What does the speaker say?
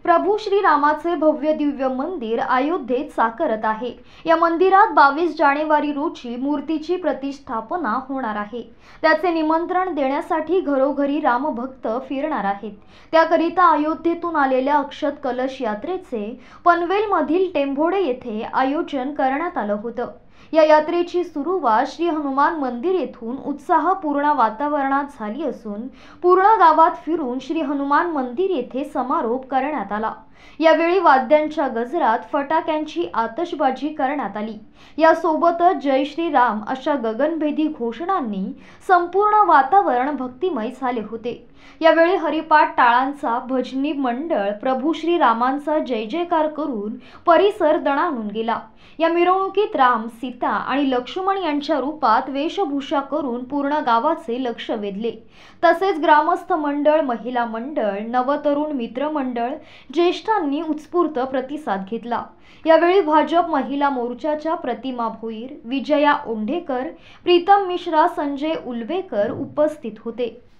प्रभू श्रीरामाचे भव्य दिव्य मंदिर अयोध्येत साकारत आहे। या मंदिरात 22 जानेवारी रोजी मूर्तीची प्रतिष्ठापना होणार आहे। त्याचे निमंत्रण देण्यासाठी घरोघरी रामभक्त फिरणार आहेत। त्याकरिता अयोध्येतून आलेल्या अक्षत कलश यात्रेचे पनवेलमधील टेंभोडे येथे आयोजन करण्यात आलं होतं। या यात्रेची सुरुवात श्री हनुमान मंदिर येथून उत्साहपूर्ण वातावरणात झाली असून पूर्ण गावात फिरून श्री हनुमान मंदिर येथे समारोप करण्यात आला। यावेळी वाद्यांच्या गजरात फटाक्यांची आतषबाजी करण्यात आली। यासोबतच जय श्रीराम अशा गगनभेदी घोषणांनी संपूर्ण वातावरण भक्तिमय झाले होते। यावेळी हरिपाठ टाळांचा भजनी मंडळ प्रभू श्रीरामांचा जय जयकार करून परिसर दणाणून गेला। या मिरवणुकीत राम, सीता आणि लक्ष्मण यांच्या रूपात वेशभूषा करून पूर्ण गावाचे लक्ष वेधले। तसेच ग्रामस्थ मंडळ, महिला मंडळ, नवतरुण मित्र मंडळ, ज्येष्ठांनी उत्स्फूर्त प्रतिसाद घेतला। यावेळी भाजप महिला मोर्चाच्या प्रतिमा भोईर, विजया ओंढेकर, प्रीतम मिश्रा, संजय उलवेकर उपस्थित होते।